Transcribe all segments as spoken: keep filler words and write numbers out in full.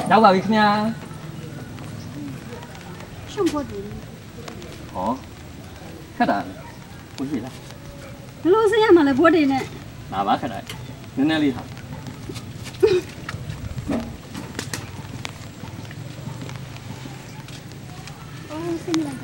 ရောက်ပါပြီခင်ဗျာရှုံဖို့တယ်ဟောခက်တာကိုကြည့်လားဘလို့စရမှာလဲဘိုးတွေနဲ့လာပါခက်တာနည်းနည်းလေးဟာအော်စင်လာတာ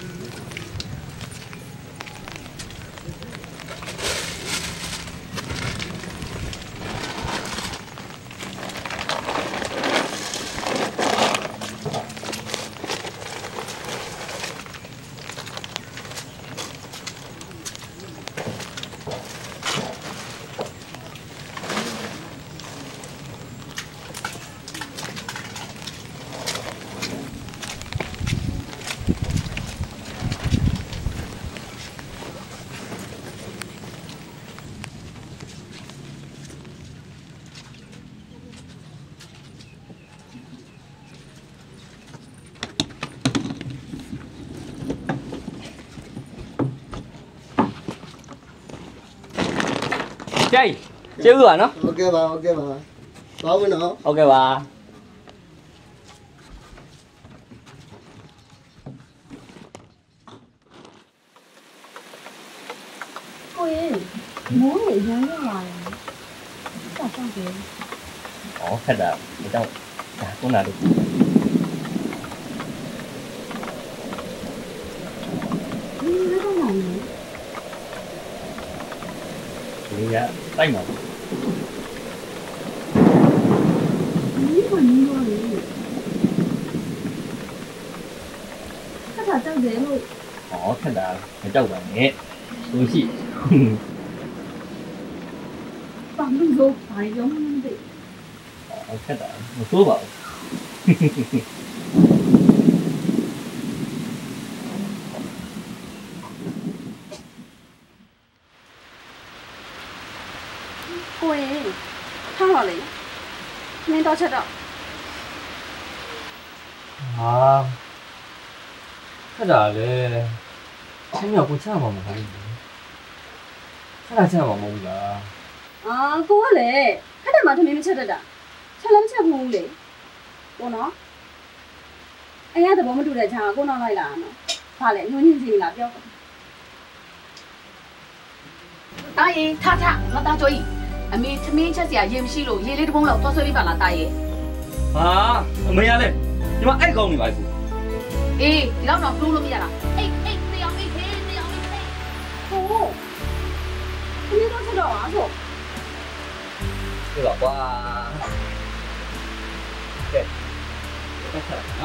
ကျိကျေးဇူးပါနော်โอเคပါโอเคပါသွားဝင်နော်โอเคပါကိုရေမိုးရေရမ်းရလာတယ်တောက်တောက်တယ်ဩခက်တာမကြောက်ဒါကုန်းလာလို့ဒီလိုတော့လာနေဒီကတိုက်မှာဒီကနင်းတော့လေခက်တာတောက်တယ်လို့ဩခက်တာမကြောက်ပါနဲ့လို့ရှိဘာလို့လို့ဘာရောမလဲဩခက်တာမဆိုးပါဘူးကိုရေထားပါလေနင်းတော့ချက်တော့ဟာခက်တာလေဆင်းရောက်ကိုချမှာမဟုတ်ဘူးခက်တာချမှာမဟုတ်ဘူးလားအာကိုကလေခက်တယ်မှာသမီးမချက်တတ်တာချက်လည်းမချက်ဘူးလေကိုနော်အရင်ကသဘောမတူတဲ့ချာကိုနောက်လိုက်လာနော်ဘာလဲညှို့ညင်းစီလားပြောတာရေထားထားငါသားကြောကြီးအမေသမင်းချက်စရာရေမရှိလို့ရေလေးတစ်ပုံးလောက်သွားဆွဲပေးပါလားတာရေဟာအမေရလေဒီမှာအဲ့ကောင်းနေပါဘူးအေးဒီတော့တော့ဖလို့လို့မရတာအေးအေးတရားမေးခေးတရားမေးခေးဟိုသမီးတော့ချက်တော့အားဆို对吧？哇！对，再看啊。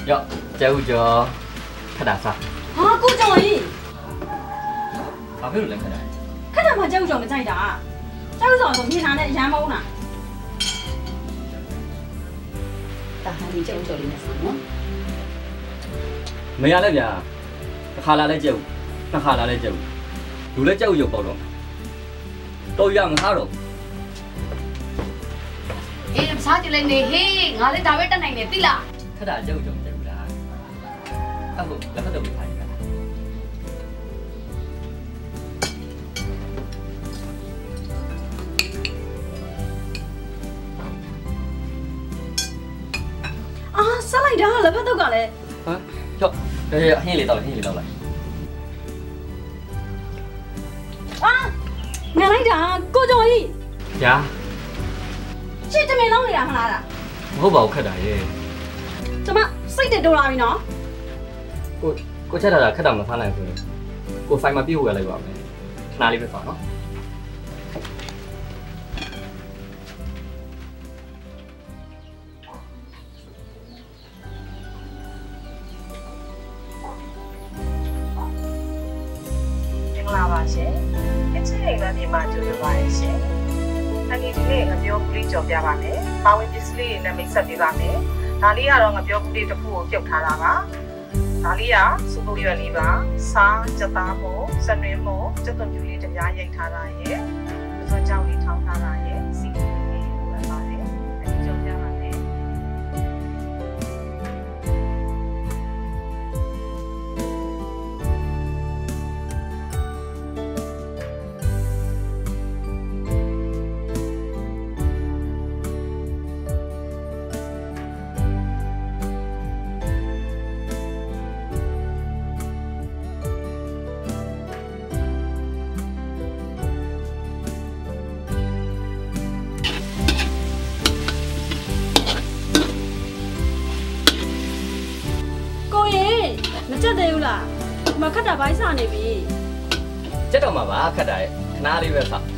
哟，这屋叫看大啥？ 啊，过奖咦？ 阿飞路来看大。 看到嘛，这屋叫没在的，这屋叫从平常的养猫呢。 大汉你这屋叫里面什么？ 没呀那边，哈拉来这屋，那哈拉来这屋，路来这屋就包了，都养哈喽。 哎，啥子来呢？嘿，俺来大卫等来呢，对啦。 看大这屋就没这屋啦，阿不，那个都没看见。 啊，啥来着？来不到个嘞。 啊，哟，哎，黑里到了，黑里到了。 啊，哪来着？过奖咦？ 呀。 这这边弄你啦，看来啦。 我冇看大耶。 怎么谁在多拉米呢？ 我我知道啦，看到冇翻嚟佢，我快มา標嘅你話咩？哪裡會翻咯？ မင်္ဂလာပါရှင်။အချင်းအိမ်မပြေမှာကြိုဆိုပါရရှင်။အန်ဒီဒီနေ့ငပြောကူလေးကြော်ပြပါမယ်။ပါဝင်ပစ္စည်းလေးနဲ့မိတ်ဆက်ပေးပါမယ်။ဒါလေးကတော့ငပြောကူလေးတစ်ခုကိုပြုတ်ထားတာပါ။ဒါလေးကစူပူရွက်လေးပါ။စားကြက်သားမို့စနွင်းမို့ကြက်သွန်ပြူလေးတစ်ပြားရိုက်ထားတာရဲ့။ပစွန်ကြောင်လေးထောင်းထားတာရဲ့။စီကူလေးလိုအပ်ပါတယ်။အန်ဒီကြော်ပြပါမယ်။မကြက်သေးဘူးလားဒီမှာခက်တာဘိုင်းစနေပြီကျက်တော့မှာပါခက်တာရဲ့ခဏလေးပဲဆောက်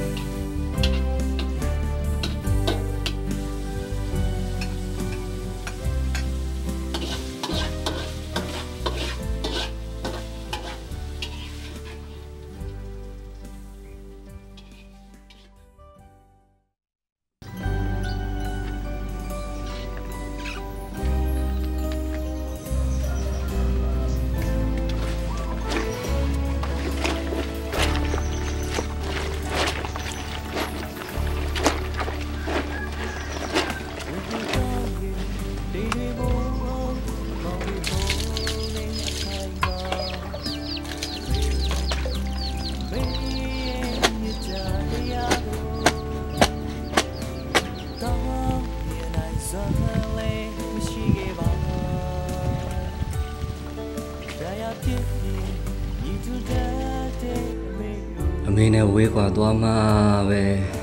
အမေနဲ့ဝေးကွာသွားမှာပဲ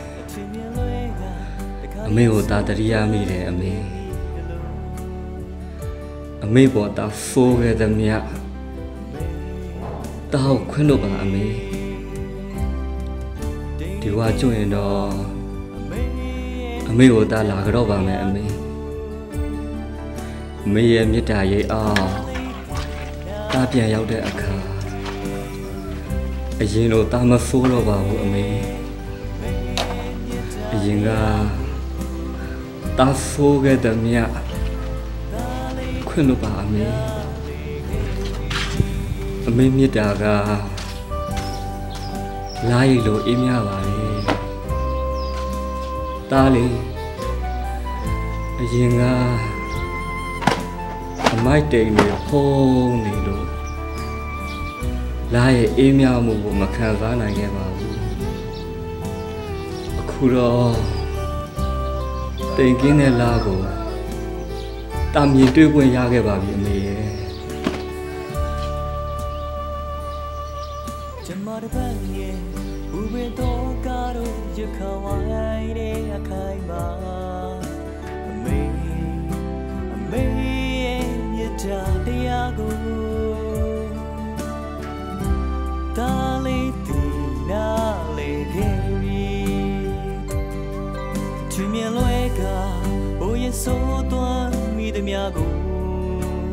အမေကိုတာတရိယာမိတယ်အမေအမေပေါ်တာဖိုးခဲ့သည်မြတ်တောက်ခွင့်လို့ပါအမေဒီဝါကျွရင်တော့အမေကိုတာလာကြတော့ပါမယ်အမေအမေရဲ့မေတ္တာရိပ်အောင်တာပြန်ရောက်တဲ့အခါအရင်လိုတာမဖိုးတော့ပါဘူးအမေအရင်ကတာဖိုးခဲ့တဲ့မြတ်ခွင့်လို့ပါအမေအမေမြတ်တာကလာရီလိုအေးမြပါလေတားလေအရင်ကအမိုက်တိန်နေဖုံးနေလို့လာရဲ့အေးမြမှုကိုမခံစားနိုင်ခဲ့ပါဘူးအခုတော့တိမ်ကင်းတဲ့လာကိုတာမြင်တွေ့ခွင့်ရခဲ့ပါပြီအမေရဲ့ကျမတို့ဘာရဲ့ဘူဘယ်တော့ကတော့ရခဝိုင်းတဲ့အခိုင်ပါအမေအမေရဲ့မြတ်တရားကိုတာလေးတီနာလေးခဲ့ပြီချွေမြလွဲကဘိုးရဲ့ဆိုးသွမ်းမိသည်များကို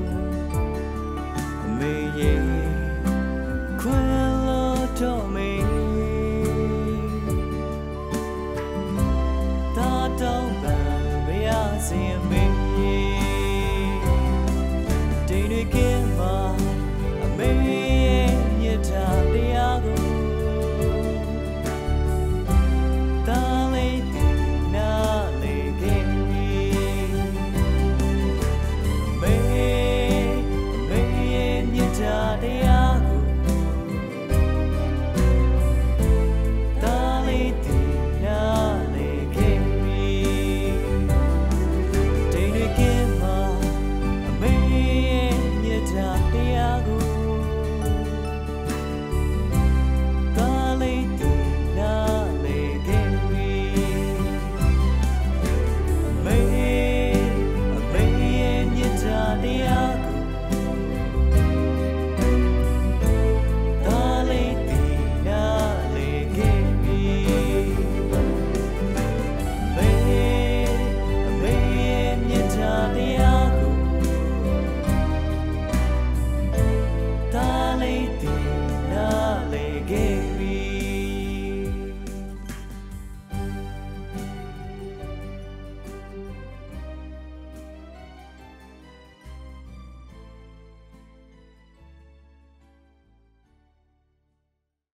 စဉ်အမေ